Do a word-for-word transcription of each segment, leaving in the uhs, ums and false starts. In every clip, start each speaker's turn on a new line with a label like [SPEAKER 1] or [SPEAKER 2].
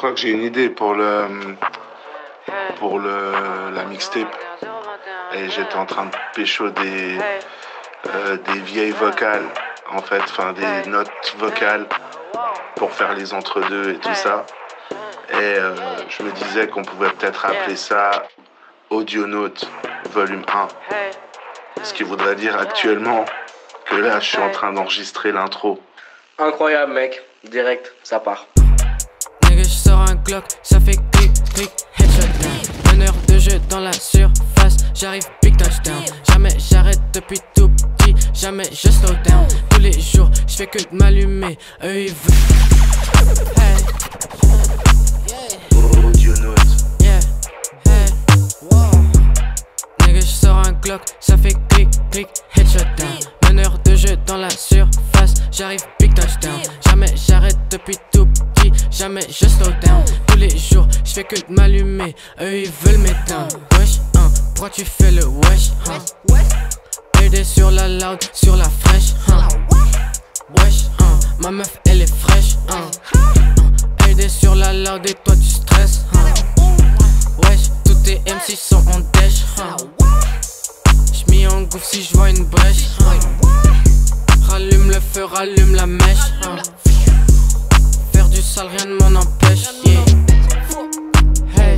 [SPEAKER 1] crois que j'ai une idée pour le pour le la mixtape. Et j'étais en train de pécho des euh, des vieilles vocales, en fait, enfin des notes vocales pour faire les entre-deux et tout ça. Et euh, je me disais qu'on pouvait peut-être appeler ça Audionautes volume un. Ce qui voudrait dire actuellement que là je suis en train d'enregistrer l'intro.
[SPEAKER 2] Incroyable mec, direct, ça part.
[SPEAKER 3] Nigga, je sors un Glock, ça fait clic, clic, headshot down. Meneur de jeu dans la surface, j'arrive big touchdown. Jamais j'arrête depuis tout petit, jamais je slow down. Tous les jours, je fais que de m'allumer, eux ils veulent. Hey.
[SPEAKER 1] Audionautes.
[SPEAKER 3] Yeah, hey, wow. Nigga, je sors un Glock, ça fait clic, clic, headshot down. Meneur de jeu dans la surface, j'arrive big touchdown. Jamais j'arrête depuis tout petit, jamais je slow down. Tous les jours, je fais que de m'allumer, eux ils veulent m'éteindre. Wesh, hein, pourquoi tu fais le wesh, hein? P D sur la loud, sur la fraîche, hein? Wesh, hein, ma meuf elle est fraîche, hein? P D sur la loud et toi tu stresses, hein? Wesh, tous tes M C sont en dèche, hein? J'm'y en gouffre si j'vois une brèche, hein? Rallume le feu, rallume la mèche, hein? Faire du sale, rien ne m'en empêche, yeah. Hey,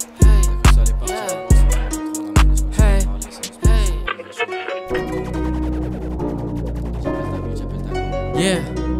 [SPEAKER 3] hey, hey, yeah.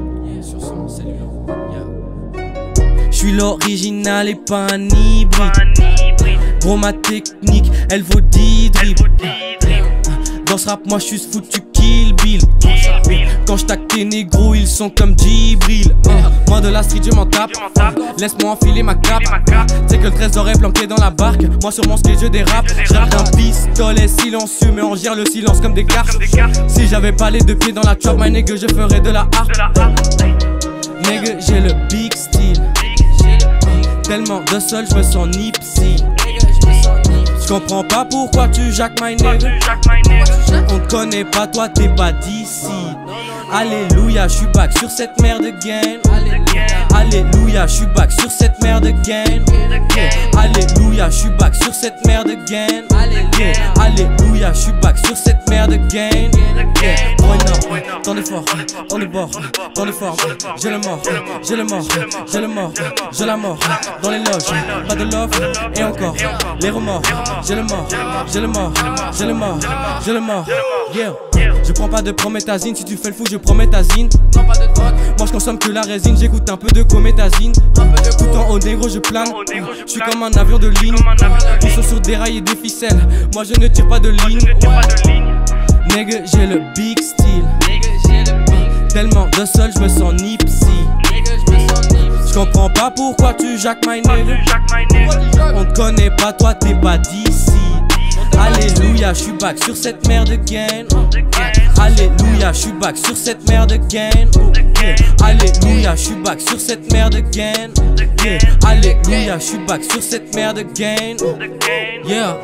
[SPEAKER 3] J'suis l'original et pas un hybride. Gros, ma technique, elle vaut dix dribbles. Dans ce rap, moi j'suis foutu Kill Bill. Quand j'taque tes négros, ils sont comme Djibril. Moi de la street, je m'en tape. Laisse-moi enfiler ma cape. C'est que le trésor est planqué dans la barque. Moi sur mon skate, je dérape. J'rappe d'un pistolet silencieux, mais on gère le silence comme des cartes. Si j'avais pas les deux pieds dans la chop, my nigga, je ferais de la harpe. Nigga, j'ai le big style. Tellement de sol, je me sens nipsy. J'comprends pas pourquoi tu jacques my nigga. On te connaît pas, toi t'es pas d'ici. Alléluia, j'suis back sur cette merde again. Alléluia, j'suis back sur cette merde again. Alléluia, j'suis back sur cette merde again. Alléluia, j'suis back sur cette merde again. Trop énorme, tant d'efforts, tant de bords, tant de formes. J'ai le mort, j'ai le mort, j'ai le mort, j'ai la mort. Dans les loges, pas de love, et encore les remords. J'ai le mort, j'ai le mort, j'ai le mort, j'ai le mort. Yeah. Je prends pas de prométhazine, si tu fais le fou je prométhazine. Non pas de drogue, moi je consomme que la résine, j'écoute un peu de cométhazine. Tout en haut négro je plane, je suis comme un avion de ligne. Ils sont sur des rails et des ficelles, moi je ne tire pas de ligne. Nigga j'ai le big style. Tellement de sol je me sens nipsy. J'comprends pas pourquoi tu jacques my nigga. On te connaît pas, toi t'es pas d'ici. Alléluia, j'suis back sur cette merde again. Alléluia, j'suis back sur cette merde again. Alléluia, j'suis back sur cette merde again. Alléluia, j'suis back sur cette merde again. Yeah.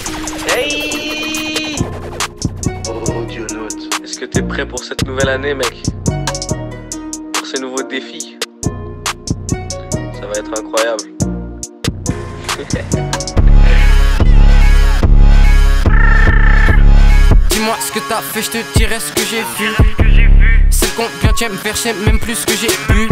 [SPEAKER 2] Hey.
[SPEAKER 1] Audionautes.
[SPEAKER 2] Est-ce que t'es prêt pour cette nouvelle année mec? Pour ces nouveaux défis? Ça va être incroyable.
[SPEAKER 3] Dis-moi ce que t'as fait, je te dirai ce que j'ai vu. C'est con, bien tiens me faire chier, même plus ce que j'ai bu.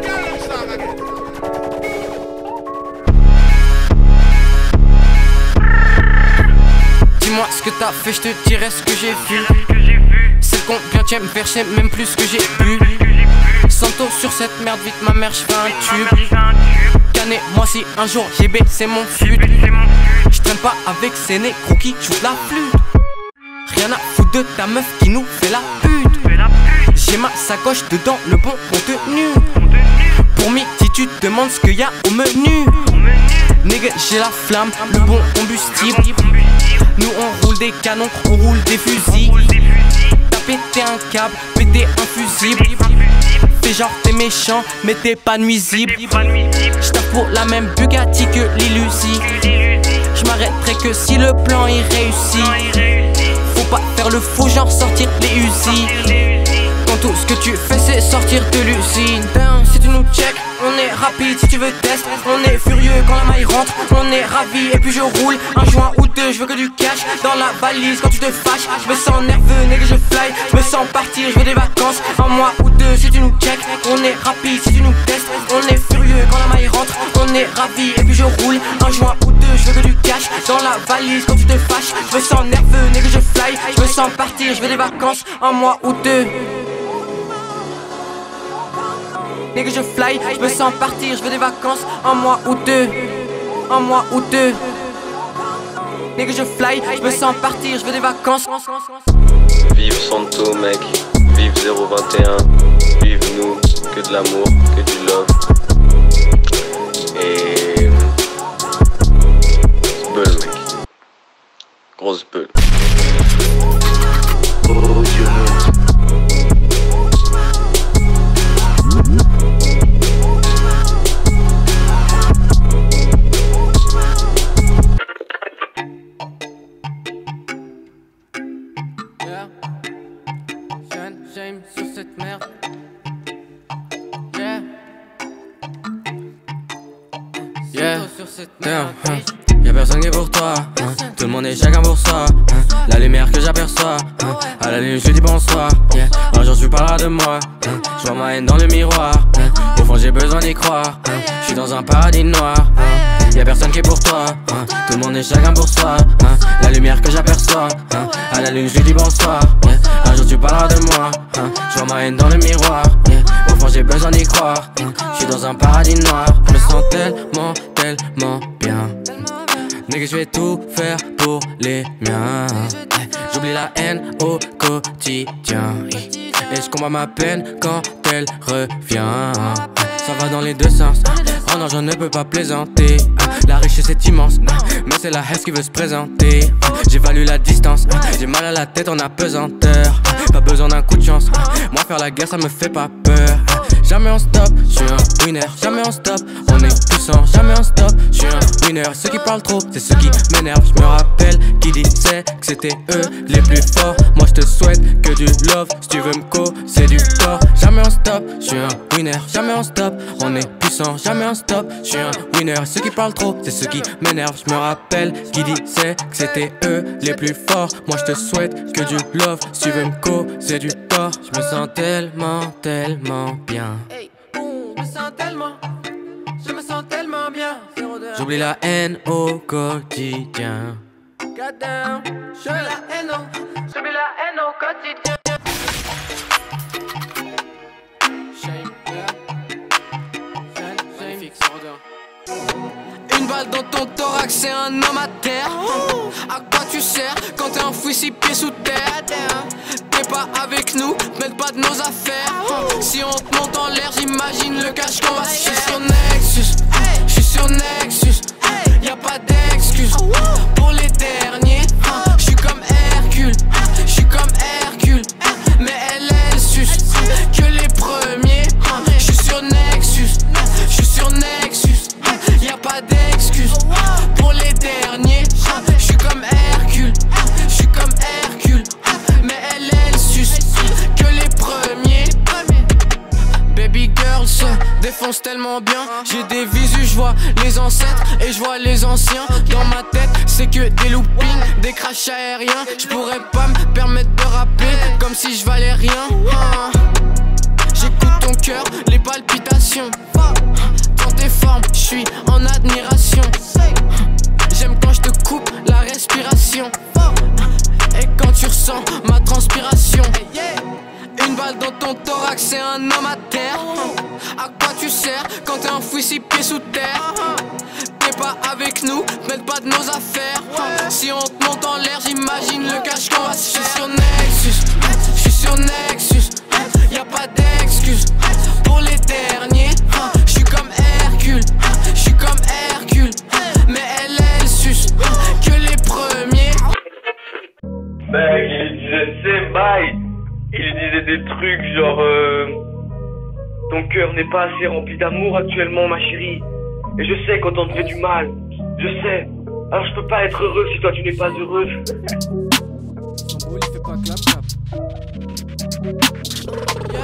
[SPEAKER 3] Dis-moi ce que t'as fait, je te dirai ce que j'ai vu. C'est con, bien tiens me faire chier, même plus ce que j'ai bu. Santo sur cette merde, vite ma mère, j'fais un tube. Canet, moi si un jour j'ai baissé mon flûte. J'traîne pas avec ces négros qui jouent la flûte. Rien à foutre de ta meuf qui nous fait la pute. J'ai ma sacoche dedans, le bon contenu. Pour midi tu te demandes ce qu'il y a au menu. Nigga j'ai la flamme, le bon combustible. Nous on roule des canons, on roule des fusils. T'as pété un câble, pété un fusible. Fais genre t'es méchant, mais t'es pas nuisible. J'tape pour la même Bugatti que l'illusie. J'm'arrêterai que si le plan il réussit. Faut pas faire le faux genre sortir les usines. Quand tout ce que tu fais c'est sortir de l'usine. Ben, si tu nous check, on est rapide si tu veux test. On est furieux quand la maille rentre, on est ravi et puis je roule un joint ou deux, je veux que du cash dans la valise quand tu te fâches. Je me sens nerveux, nègre je fly, je me sens partir, je veux des vacances, un mois ou deux si tu nous check. On est rapide si tu nous testes, on est furieux quand la maille rentre, on est ravi et puis je roule un joint ou deux, je veux que du cash dans la valise quand tu te fâches. Je me sens nerveux, nègre je fly, je me sens partir, je veux des vacances, un mois ou deux. Nègre je fly, je me sens partir, je veux des vacances, un mois ou deux. Un mois ou deux. Nègre je fly, je me sens partir, je veux des vacances.
[SPEAKER 2] Vive Santo mec, vive zéro vingt et un, vive nous, que de l'amour, que du love. Et... Bull mec, grosse bull.
[SPEAKER 1] Oh Dieu note.
[SPEAKER 3] Shame sur cette merde. Yeah. Yeah. Damn, hein. Y'a personne qui est pour toi, hein. Tout le monde est chacun pour soi, hein. La lumière que j'aperçois, hein. À la lune je dis bonsoir, yeah. Un jour tu parleras de moi, hein. Je vois ma haine dans le miroir, hein. Au fond j'ai besoin d'y croire, hein. Je suis dans un paradis noir, hein. Y'a personne qui est pour toi, hein. Tout le monde est chacun pour soi, hein. La lumière que j'aperçois, hein. À la lune je dis bonsoir, yeah. Un jour tu parleras de moi, hein. Je vois ma haine dans le miroir, yeah. Au fond j'ai besoin d'y croire, hein. Je suis dans un paradis noir. Je me sens tellement, tellement bien. Nigga je vais tout faire pour les miens. J'oublie la haine au quotidien et je combat ma peine quand elle revient. Ça va dans les deux sens. Oh non je ne peux pas plaisanter. La richesse est immense, mais c'est la haine qui veut se présenter. J'évalue la distance, j'ai mal à la tête en apesanteur. Pas besoin d'un coup de chance, moi faire la guerre ça me fait pas peur. Jamais on stop, je suis un winner. Jamais on stop, on est puissant. Jamais on stop, je suis un winner. Ceux qui parlent trop, c'est ceux qui m'énervent. Je me rappelle qui disait que c'était eux les plus forts. Moi je te souhaite que du love. Si tu veux me causer du tort. Jamais on stop, je suis un winner. Jamais on stop, on est puissant. Jamais on stop, je suis un winner. Ceux qui parlent trop, c'est ceux qui m'énervent. Je me rappelle qui disait que c'était eux les plus forts. Moi je te souhaite que du love. Si tu veux me causer du tort. Je me sens tellement, tellement bien.
[SPEAKER 4] Hey, oh, je me sens tellement, je me sens tellement bien.
[SPEAKER 3] J'oublie la haine au quotidien.
[SPEAKER 4] Goddamn, j'oublie la haine au, j'oublie la haine au quotidien.
[SPEAKER 3] Shame, une balle dans ton thorax, c'est un homme à terre. À quoi tu sers quand t'es enfoui six pieds sous terre? T'es pas avec nous, mêle pas de nos affaires. Si on te monte en l'air, j'imagine le cash qu'on va se faire. J'suis sur Nexus, j'suis sur Nexus. Y'a pas d'excuse pour les derniers. J'suis comme Hercule, j'suis comme Hercule. Mais elle, elle suce que les premiers. J'suis sur Nexus, j'suis sur Nexus. Y'a pas d'excuse pour les derniers. J'suis comme Hercule, j'suis comme Hercule. Mais elle, elle suce que les premiers. Baby girl se défonce tellement bien. J'ai des visus, j'vois les ancêtres et j'vois les anciens. Dans ma tête, c'est que des loopings, des crashs aériens. J'pourrais pas me permettre de rapper comme si j'valais rien. J'écoute ton cœur, les palpitations. Dans tes formes, j'suis en admiration. J'aime quand j'te coupe la respiration et quand tu ressens ma transpiration. Une balle dans ton thorax, c'est un homme à terre. À quoi tu sers quand t'es enfoui six pieds sous terre? T'es pas avec nous, mêle pas de nos affaires. Si on te monte en l'air, j'imagine le cash qu'on va se faire. J'suis sur Nexus, j'suis sur Nexus. Y'a pas d'excuse pour les derniers. J'suis comme Hercule, j'suis comme Hercule. Mais elle, elle suce que les premiers.
[SPEAKER 5] Mec, il disait c'est bye. Il disait des trucs genre euh, ton cœur n'est pas assez rempli d'amour actuellement ma chérie. Et je sais quand on te fait du mal, je sais. Alors je peux pas être heureux si toi tu n'es pas heureuse.
[SPEAKER 3] Son beau il fait pas clap clap.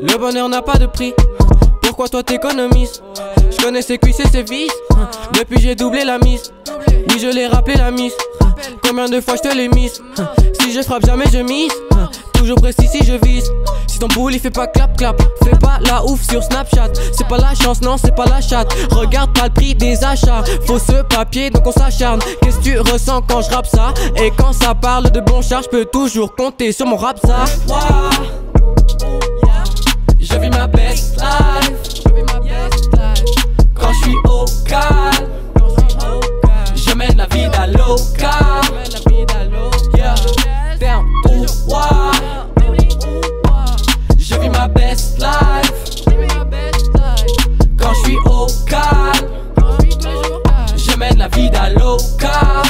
[SPEAKER 3] Le bonheur n'a pas de prix. Pourquoi toi t'économises? Je connais ses cuisses et ses vis. Depuis j'ai doublé la mise. Oui je l'ai rappelé la mise. Combien de fois je te l'ai mise? Si je frappe jamais je mise. Toujours précis si je vise. Si ton boule il fait pas clap clap, fais pas la ouf sur Snapchat. C'est pas la chance, non c'est pas la chatte. Regarde pas le prix des achats. Faut ce papier donc on s'acharne. Qu'est-ce que tu ressens quand je rappe ça? Et quand ça parle de bon char, je peux toujours compter sur mon rap ça. Je vis ma best life. Quand je suis au calme, je mène la vie à local. Yeah. Down ou what? Je vis ma best life. Quand je suis au calme, je mène la vie à local.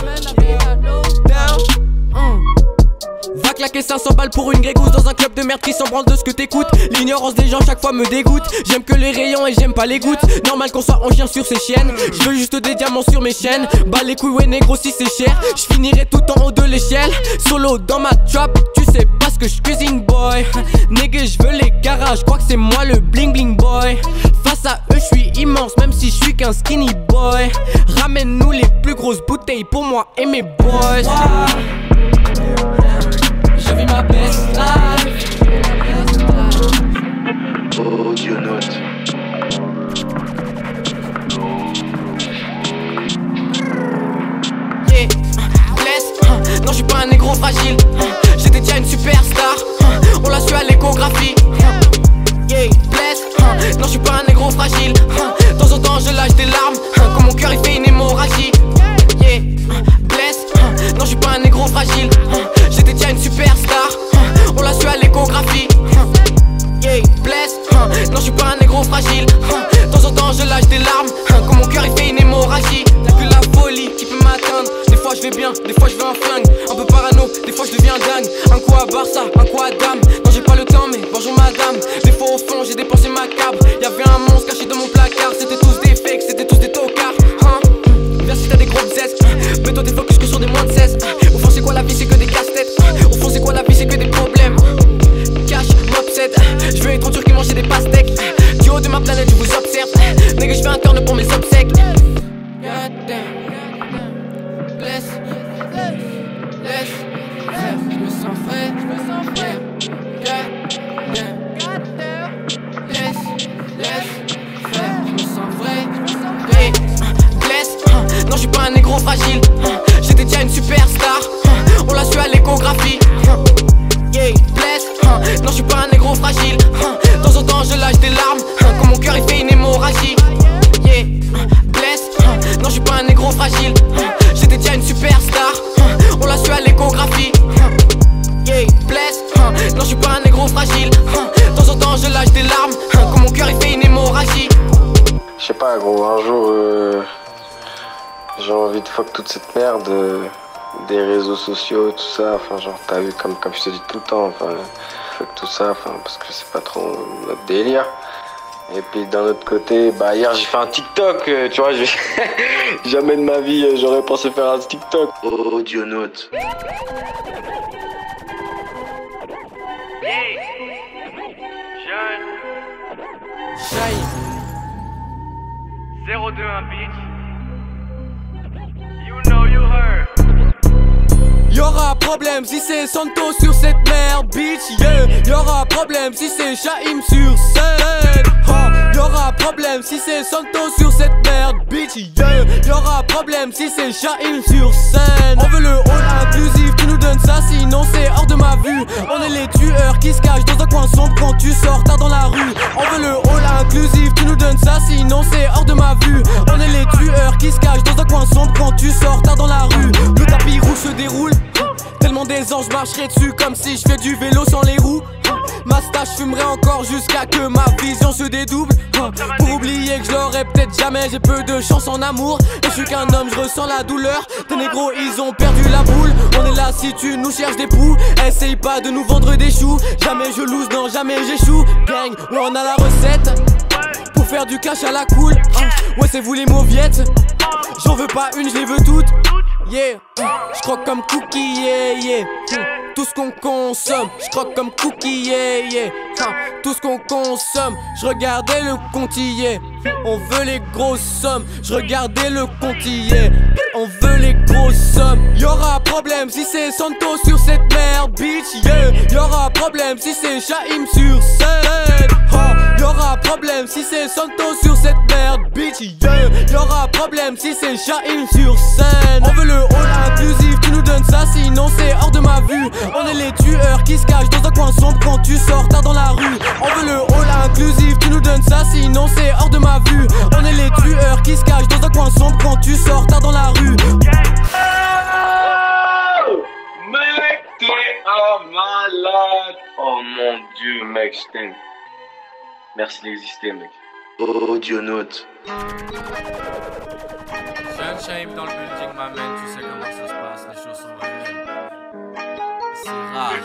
[SPEAKER 3] Va claquer cinq cents balles pour une grégousse dans un club de merde qui s'en branle de ce que t'écoutes. L'ignorance des gens chaque fois me dégoûte. J'aime que les rayons et j'aime pas les gouttes. Normal qu'on soit en chien sur ses chiennes. Je veux juste des diamants sur mes chaînes. Bah les couilles ouais négro si c'est cher. Je finirai tout en haut de l'échelle. Solo dans ma trap, tu sais pas ce que je cuisine boy. Nigga je veux les garages, je crois que c'est moi le bling bling boy. Face à eux je suis immense même si je suis qu'un skinny boy. Ramène-nous les plus grosses bouteilles pour moi et mes boys. Je vis ma best life.
[SPEAKER 1] Audio note.
[SPEAKER 3] Yeah, bless. Non, je suis pas un négro fragile. J'étais déjà une superstar. On l'a su à l'échographie. Yeah, bless. Non, je suis pas un négro fragile. De temps en temps, je lâche des larmes. Quand mon cœur il fait une hémorragie. Yeah, bless. Non, je suis pas un négro fragile. J'étais déjà une superstar. On l'a su à l'échographie. Yeah, bless. Non, je suis pas un négro fragile. De temps en temps, je lâche des larmes. Quand mon cœur il fait une hémorragie. Y'a que la folie qui peut m'atteindre. Des fois je vais bien, des fois je veux un flingue. Un peu parano, des fois je deviens dingue. Un coup à Barça, un coup à Dame. Non, j'ai pas le temps, mais bonjour madame. Des fois au fond, j'ai dépensé ma cabre. Y'avait un monstre caché dans mon placard. C'était tous des fakes, c'était tous des tocards. Hein? Viens si t'as des gros zestes. Mais toi t'es focus que sur des moins de seize. Au fond, c'est quoi la vie, c'est que des casse-têtes. Au fond, c'est quoi la vie, c'est que des problèmes. Cash, m'obsède. Je veux être en Turquie manger des pastèques. Du haut de ma planète, je vous observe. Nigga, je fais un turn pour mes obsèques. Goddamn. Bless, bless, je me sens frais, je me sens frais. Goddamn. Bless, bless, je me sens vrai. Hey, bless. Non, je suis pas un négro fragile. J'étais déjà une superstar. On l'a su à l'échographie. Yeah, bless. Non, je suis pas un négro fragile. De temps en temps, je lâche des larmes. Quand mon cœur il fait une hémorragie. Yeah, bless. Non, je suis pas un négro fragile. J'étais déjà une superstar. On l'a su à l'échographie. Yeah, bless. Non, je suis pas un négro fragile. De temps en temps, je lâche des larmes. Quand mon cœur il fait une hémorragie.
[SPEAKER 2] Je sais pas gros, un jour euh, j'ai envie de fuck toute cette merde euh, des réseaux sociaux, tout ça, enfin genre t'as vu comme, comme je te dis tout le temps, enfin fuck tout ça, enfin parce que c'est pas trop notre délire. Et puis d'un autre côté, bah hier j'ai fait un TikTok, euh, tu vois, jamais de ma vie euh, j'aurais pensé faire un TikTok.
[SPEAKER 1] Audio note.
[SPEAKER 5] Hey, jeune. zéro deux un bitch. You know you heard.
[SPEAKER 3] Y'aura problème si c'est Santo sur cette merde, bitch, yeah. Y'aura problème si c'est Shaim sur scène. Oh. Y'aura problème si c'est Santo sur cette merde, bitch, yeah. Y'aura problème si c'est Shaim sur scène. On veut le hall inclusif, tu nous donnes ça, sinon c'est hors de ma vue. On est les tueurs qui se cachent dans un coin sombre quand tu sors tard dans la rue. On veut le hall inclusif, tu nous donnes ça, sinon c'est hors de ma vue. On est les tueurs qui se cachent dans un coin sombre quand tu sors tard dans la rue. Le tapis rouge se déroule. Tellement des anges marcheraient dessus comme si je fais du vélo sans les roues. Ma stache fumerait encore jusqu'à que ma vision se dédouble. Pour oublier que je l'aurais peut-être jamais, j'ai peu de chance en amour. Et je suis qu'un homme, je ressens la douleur. Tes négros ils ont perdu la boule. On est là si tu nous cherches des poux. Essaye pas de nous vendre des choux. Jamais je lose, non jamais j'échoue. Gang, ouais on a la recette pour faire du cash à la cool. Ouais c'est vous les mauviettes. J'en veux pas une, je les veux toutes. Yeah, je croque comme cookie, yeah, yeah. Tout ce qu'on consomme, je croque comme cookie, yeah, yeah. hein, tout ce qu'on consomme. Je regardais le comptiller. On veut les grosses sommes. Je regardais le comptiller. On veut les grosses sommes. Y'aura problème si c'est Santos sur cette merde, bitch, yeah. Y'aura problème si c'est Shaim sur scène. Oh, y'aura problème si c'est Santos sur cette merde, bitch, yeah. Y'aura problème si c'est Shaim sur scène. On veut le hall inclusif, tu nous donnes ça, sinon c'est hors de ma vue. On est les tueurs qui se cachent dans un coin sombre quand tu sors tard dans la rue. On veut le hall inclusif, tu nous donnes ça, sinon c'est hors de ma vue. On est les tueurs qui se cachent dans un coin sombre quand tu sors tard dans la rue.
[SPEAKER 2] Mec, t'es un malade. Oh mon dieu, mec, je t'aime. Merci d'exister, mec.
[SPEAKER 1] Audionaute.
[SPEAKER 3] Jeune Shaim dans le building, ma man, tu sais comment ça se passe, les choses sont vraies. C'est rare.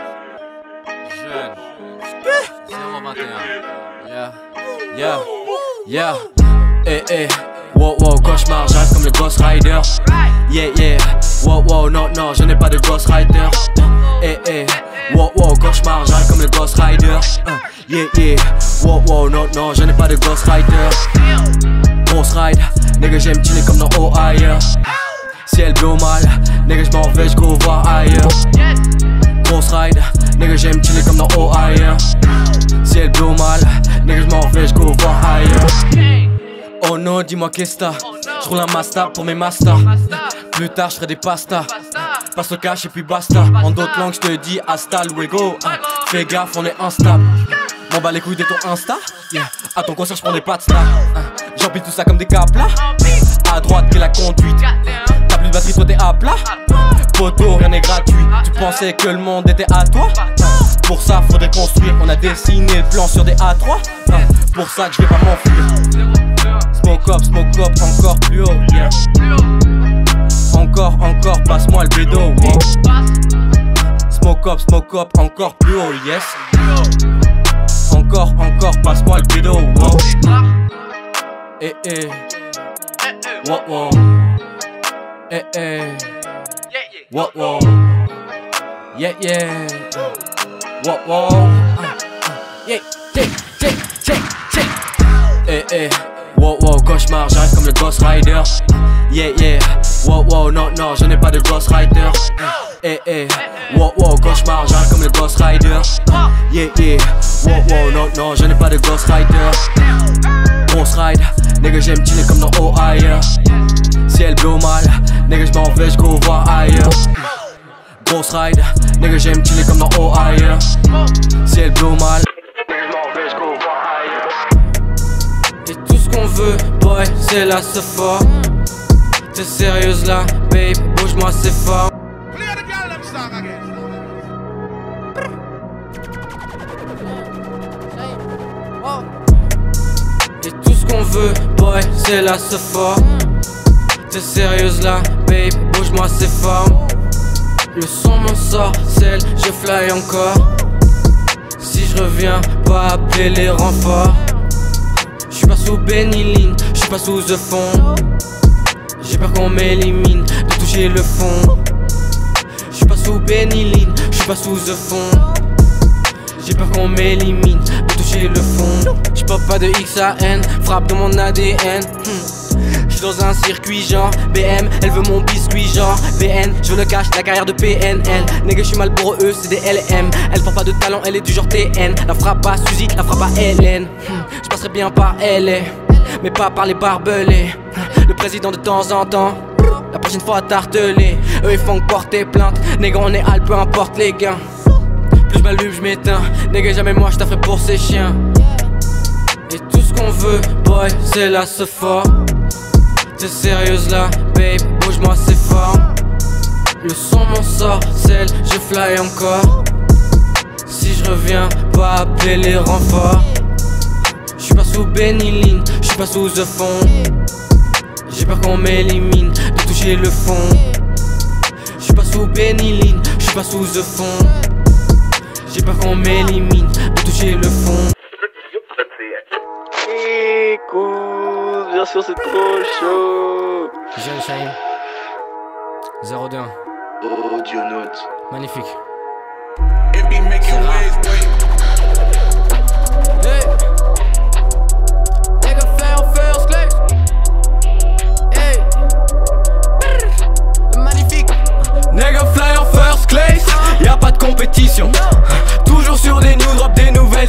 [SPEAKER 3] Jeune. zéro vingt et un. Yeah. Yeah. Yeah. Eh eh. Wow wow, cauchemar, j'arrive comme le Ghost Rider. Yeah yeah. Wow wow, non non, je n'ai pas de Ghost Rider. Eh eh. Wow wow, cauchemar, j'arrive comme le Ghost Rider. uh, Yeah yeah. Wow wow, non non, je n'ai pas de Ghost Rider. Grosse ride, nigga j'aime chiller comme dans Ohio. Ciel bleu mal, nigga j'm'en vais, j'go voir ailleurs. Grosse ride, nigga j'aime chiller comme dans Ohio. Ciel bleu mal, nigga j'm'en vais, j'go voir ailleurs. Oh non, dis-moi qu'est-ce que t'as. J'roule un master pour mes masters. Plus tard j'ferai des pastas. Passe le cash et puis basta. En d'autres langues j'te dis hasta luego. Fais gaffe, on est instable. M'en bats les couilles de ton Insta, yeah. À ton concert j'prends des pattes là. J'empile tout ça comme des caplas. À droite qu'est la conduite. T'as plus de batterie, toi t'es à plat. Photo, rien n'est gratuit. Tu pensais que le monde était à toi. Pour ça faudrait construire. On a dessiné le plan sur des A trois. Pour ça que je vais pas m'enfuir. Smoke up, smoke up, encore plus haut, yeah. Encore, encore, passe-moi le bédo, wow. Smoke up, smoke up, encore plus haut, yes. Encore, encore, passe-moi le bédo, wow. Eh eh. Wow wow. Eh eh. Wow wow. Yeah yeah. Wow wow. Yeah yeah yeah yeah yeah. Eh eh. Wow wow, cauchemar, j'arrive comme le Ghost Rider. Yeah yeah. Wow wow, non non, je n'ai pas de Ghost Rider. Eh eh. Wow wow, cauchemar, j'arrive comme le Ghost Rider. Yeah yeah. Wow wow, non non, je n'ai pas de Ghost Rider. Grosse ride, nigga j'aime chiller comme dans Ohio. Ciel bleu mal, nigga j'm'en vais, j'go voir ailleurs. Grosse ride, nigga j'aime chiller comme dans Ohio. Ciel bleu mal, nigga j'm'en vais, j'go voir ailleurs. Et tout ce qu'on veut, boy, c'est la sephora. T'es sérieuse là, babe, bouge-moi c'est fort. Et tout ce qu'on veut, boy, c'est la sephora. T'es sérieuse là, babe, bouge-moi c'est fort. Le son m'en sort, celle, je fly encore. Si je reviens, pas appeler les renforts. J'suis pas sous Benilyn, j'suis pas sous the fond. J'ai peur qu'on m'élimine, de toucher le fond. J'suis pas sous Benilyn, j'suis pas sous the fond. J'ai peur qu'on m'élimine, de toucher le fond. J'pop pas de X A N, frappe de mon A D N. hmm. J'suis dans un circuit genre B M, elle veut mon biscuit genre B N. Je le cache, la carrière de P N L. Nigga j'suis mal pour eux, c'est des L M. Elle porte pas de talent, elle est du genre T N. La frappe à Suzy, la frappe à Hélène. hmm. J'passerai bien par L A, mais pas par les barbelés. Le président de temps en temps, la prochaine fois tartelé. Eux ils font que porter plainte, nigga on est hal, peu importe les gains. Plus je m'allume, je m'éteins, nigga jamais moi je t'affrais pour ces chiens. Et tout ce qu'on veut, boy, c'est la sephora. T'es sérieuse là, babe, bouge-moi c'est fort. Le son m'en sort, celle, je fly encore. Si je reviens, pas appeler les renforts. J'suis pas sous Benilyn, j'suis pas sous the fond. J'ai peur qu'on m'élimine, de toucher le fond. J'suis pas sous Benilyn, j'suis pas sous the fond. J'ai peur qu'on m'élimine, de toucher le fond.
[SPEAKER 2] Écoute, bien sûr c'est trop chaud.
[SPEAKER 3] Jeune Shaim, zéro deux un.
[SPEAKER 1] Audionaute.
[SPEAKER 3] Magnifique.
[SPEAKER 6] It be making waves, boy.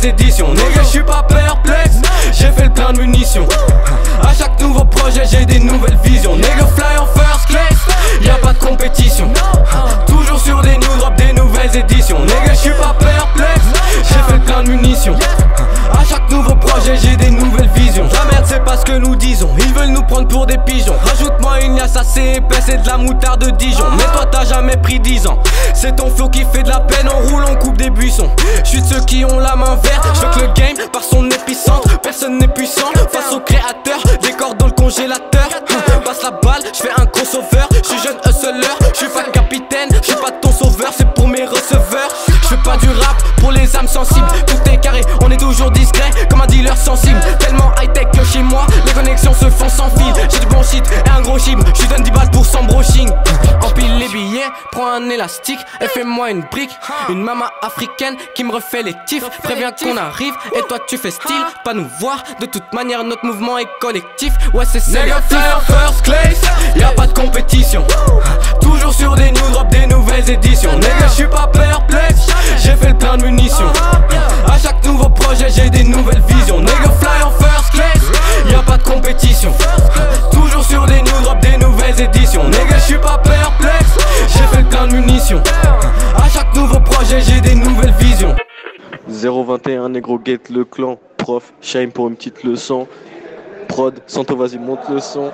[SPEAKER 3] éditions. Nigga, j'suis pas perplexe, j'ai fait le plein de munitions. À chaque nouveau projet, j'ai des nouvelles visions. Nigga, fly en first class, y'a pas de compétition. Toujours sur des new drops, des nouvelles éditions. Nigga, j'suis pas perplexe, j'ai fait le plein de munitions. À chaque nouveau projet, j'ai des nouvelles visions. La merde, c'est pas ce que nous disons, ils veulent nous prendre pour des pigeons. Rajoute-moi une liasse assez épaisse et de la moutarde de Dijon. Mais toi, t'as jamais pris dix ans. C'est ton flow qui fait de la peine, on roule, on coupe des buissons. J'suis de ceux qui ont la main verte. J'veux que le game, par son épicentre, personne n'est puissant. Face au créateur, décor dans le congélateur. Passe la balle, j'fais un crossover. J'suis jeune hustler, j'suis pas capitaine, j'suis pas ton sauveur, c'est pour mes receveurs. J'fais pas du rap pour les âmes sensibles. Tout est carré, on est toujours discret comme un dealer sensible. Tellement high tech que chez moi, les connexions se font sans fil. J'ai du bon shit et un gros chip, j't'y donne dix balles pour cent brushing. Empile les billets, prends un élastique et fais-moi une brique. Une maman africaine qui me refait les tifs. Préviens qu'on arrive et toi tu fais style. Pas nous voir, de toute manière notre mouvement est collectif. Ouais c'est sélectif. Fly en first class, y'a pas de compétition. Toujours sur des new drops, des nouvelles éditions. Nigga, j'suis pas perplexe, j'ai fait le plein de munitions. À chaque nouveau projet, j'ai des nouvelles visions. Nigga, fly en first class, y'a pas de compétition. Toujours sur des new drops, des nouvelles éditions. Nigga, j'suis pas perplexe, j'ai fait le plein de munitions. À chaque nouveau projet, j'ai des nouvelles visions.
[SPEAKER 6] zéro vingt et un, négro guette le clan. Prof, shame pour une petite leçon. Prod, Santo, vas-y, monte le son.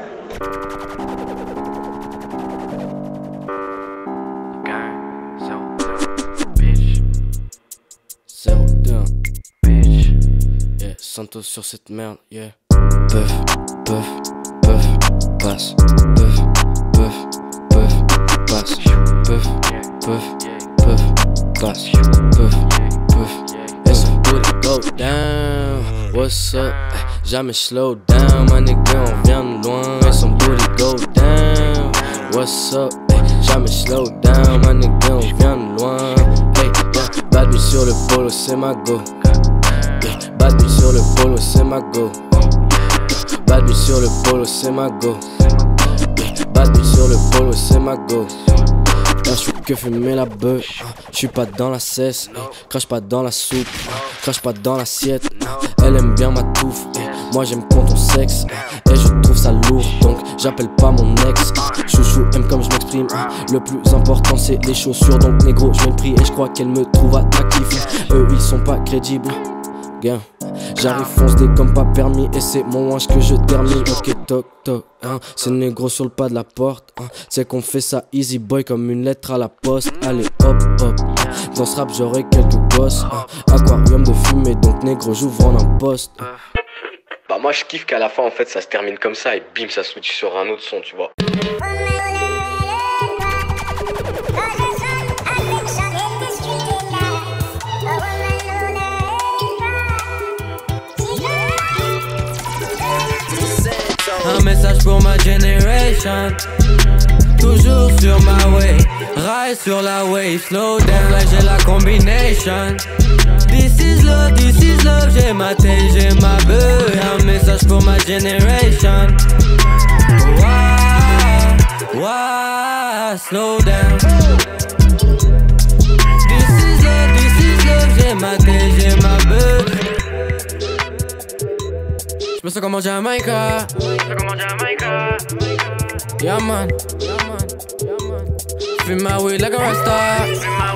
[SPEAKER 3] zéro deux un, bitch. Yeah, Santo sur cette merde, yeah. Puff, puff, puff, passe. Puff, puff, puff, passe. Puff, puff, puff, passe. Puff, puff, et son booty go down. What's up? Jamais slow down, my nigga, on vient de loin. Et son booty go down. What's up? Jamais slow down, my nigga, on vient de loin. Hey, yeah, bad bitch sur le polo, c'est ma go. Yeah, bad bitch sur le polo, c'est ma go. Bad bitch sur le polo, c'est ma go. Yeah, bad bitch sur le polo, c'est ma go. J'suis que fumer la beuh, j'suis pas dans la cesse, crache pas dans la soupe, crache pas dans l'assiette. Elle aime bien ma touffe, moi j'aime quand on sexe, et je trouve ça lourd, donc j'appelle pas mon ex. Chouchou aime comme je m'exprime, le plus important c'est les chaussures, donc négro je mets le prix et je crois qu'elle me trouve attractif. Eux ils sont pas crédibles. J'arrive fonce des comme pas permis et c'est mon wanch que je termine. Ok toc toc hein. C'est négro sur le pas de la porte hein. C'est qu'on fait ça easy boy comme une lettre à la poste. Allez hop hop hein. Dans ce rap j'aurai quelques gosses hein. Aquarium de fumée donc négro j'ouvre en un poste hein.
[SPEAKER 2] Bah moi je kiffe qu'à la fin en fait ça se termine comme ça et bim ça switch sur un autre son tu vois.
[SPEAKER 3] Un message pour ma generation. Toujours sur ma way. Ride sur la wave. Slow down, là j'ai la combination. This is love, this is love. J'ai ma taille, j'ai ma beuh. Un message pour ma generation. Wow, wow, slow down. This is love, this is love. J'ai ma taille, j'ai ma beuh. J'me sens comme en Jamaïca. Yeah man, yeah man, yeah man. Fume ma weed like a rasta.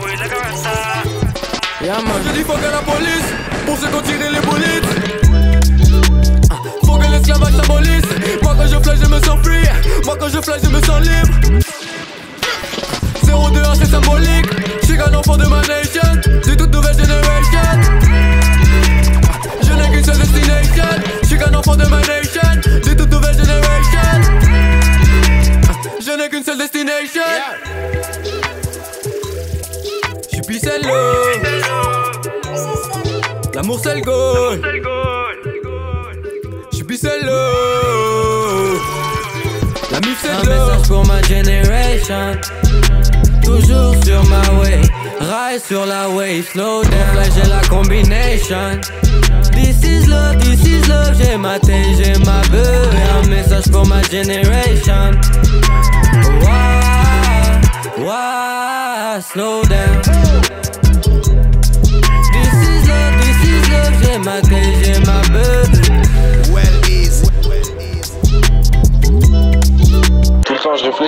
[SPEAKER 3] Yeah man. J'ai dit fuck à la police, pour ceux qui ont tiré les bolides. Faut que l'esclavage s'abolisse. Moi quand je flash je me sens free. Moi quand je flash je me sens libre. zéro deux un c'est symbolique. J'suis qu'un enfant de ma nation. De toute nouvelle génération. Je n'ai qu'une seule destination. J'suis qu'un enfant de ma nation. De toute nouvelle génération. Je n'ai qu'une seule destination. J'suis Picello. L'amour c'est le goal. J'suis Picello. La mif c'est le un message pour ma generation. Toujours sur ma way. Ride sur la wave. Slow down, là j'ai la combination. This is love, this is love. J'ai ma taille, j'ai ma beuh. Un message pour ma generation. Wow, wow, slow down. This is love, this is love.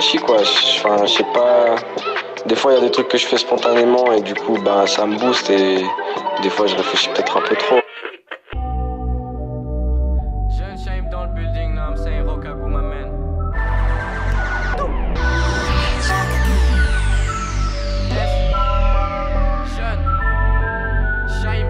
[SPEAKER 2] réfléchis quoi. Enfin, je sais pas. Des fois, il y a des trucs que je fais spontanément et du coup, bah, ça me booste et des fois, je réfléchis peut-être un peu trop.
[SPEAKER 3] Jeune Shame dans le building, now I'm saying Rokaku, my man. Jeune Shame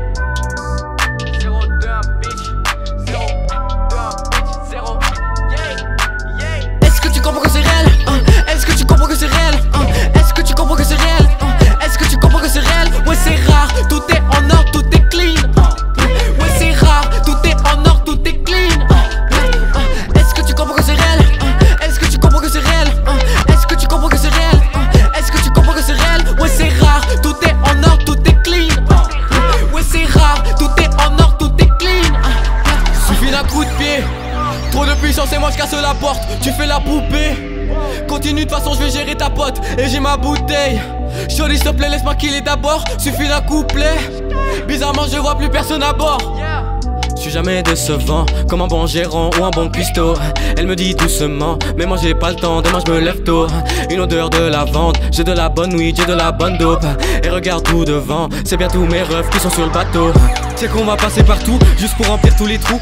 [SPEAKER 3] zéro deux un bitch zéro deux un bitch zéro yeah yeah. Est-ce que tu comprends que c'est réel? Hein? Est-ce que tu comprends que c'est réel? Hein? Est-ce que tu comprends que c'est réel? Hein? Est-ce que tu comprends que c'est réel? Ouais c'est rare, tout est en or, tout est clean. Ouais c'est rare, tout est en or, tout est clean. Est-ce que tu comprends que c'est réel? Est-ce que tu comprends que c'est réel? Est-ce que tu comprends que c'est réel? Est-ce que tu comprends que c'est réel? Ouais c'est rare, tout est en or, tout est clean. Ouais c'est rare, tout est en or, tout est clean. Suffit d'un coup de pied, trop de puissance et moi je casse la porte. Tu fais la poupée, continue de toute façon je vais gérer ta pote. Et j'ai ma bouteille. Shorty s'il te plaît laisse-moi killer d'abord. Suffit d'un couplet, bizarrement je vois plus personne à bord. Je suis jamais décevant, comme un bon gérant ou un bon cuistot. Elle me dit doucement, mais moi j'ai pas le temps, demain je me lève tôt. Une odeur de lavande, j'ai de la bonne weed, j'ai de la bonne dope. Et regarde tout devant, c'est bien tous mes refs qui sont sur le bateau. C'est qu'on va passer partout, juste pour remplir tous les trous.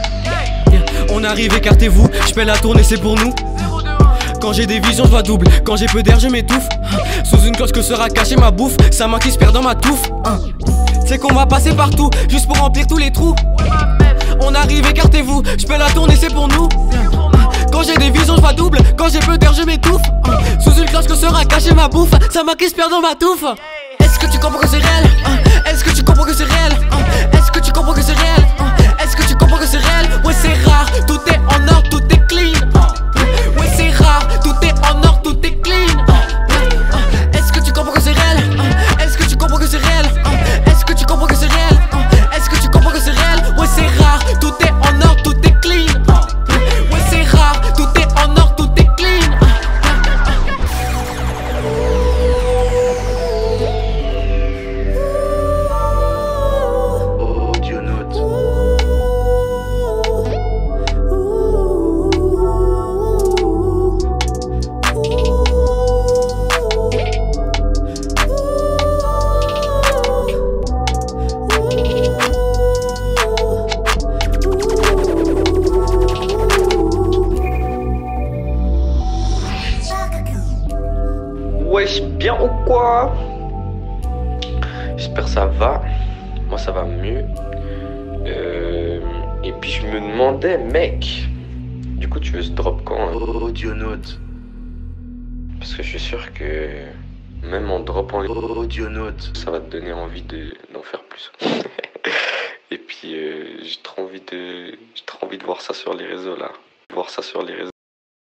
[SPEAKER 3] On arrive, écartez-vous, je fais la tournée, c'est pour nous. Quand j'ai des visions, je vois double. Quand j'ai peu d'air, je m'étouffe. Sous une cloche que sera cachée ma bouffe. Sa main qui se perd dans ma touffe. C'est qu'on va passer partout, juste pour remplir tous les trous. On arrive, écartez-vous, je peux la tourner, c'est pour nous. Quand j'ai des visions, je vois double. Quand j'ai peu d'air, je m'étouffe. Sous une cloche que sera cachée ma bouffe. Sa main qui se perd dans ma touffe. Est-ce que tu comprends que c'est réel? Est-ce que tu comprends que c'est réel? Est-ce que tu comprends que c'est réel? Est-ce que tu comprends que c'est réel? Ouais c'est rare, tout est en or, tout est clean. Ouais c'est rare, tout est en or, tout est clean. Est-ce que tu comprends que c'est réel? Est-ce que tu comprends que c'est réel? Est-ce que tu comprends que c'est réel? Est-ce que tu comprends que c'est réel? Ouais c'est rare, tout est en or, tout est clean. Ouais c'est rare, tout est en or, tout est clean.
[SPEAKER 1] Audionaute.
[SPEAKER 2] Wesh, bien ou quoi? J'espère ça va. Moi ça va mieux. Euh, et puis je me demandais, mec, du coup tu veux se drop quand hein?
[SPEAKER 1] Audionaute.
[SPEAKER 2] Parce que je suis sûr que même en dropant les
[SPEAKER 1] Audionaute.
[SPEAKER 2] ça va te donner envie de, d'en faire plus. Et puis euh, j'ai trop envie de j'ai trop envie de voir ça sur les réseaux là. Voir ça sur les réseaux.